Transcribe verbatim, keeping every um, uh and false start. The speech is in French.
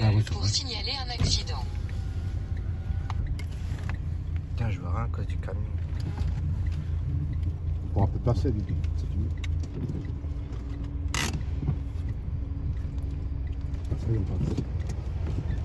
Ah, oui, pour signaler un accident. Putain, je vois rien à cause du camion. On pourra peut passer, Bibi, si tu veux. Ça y est, on passe.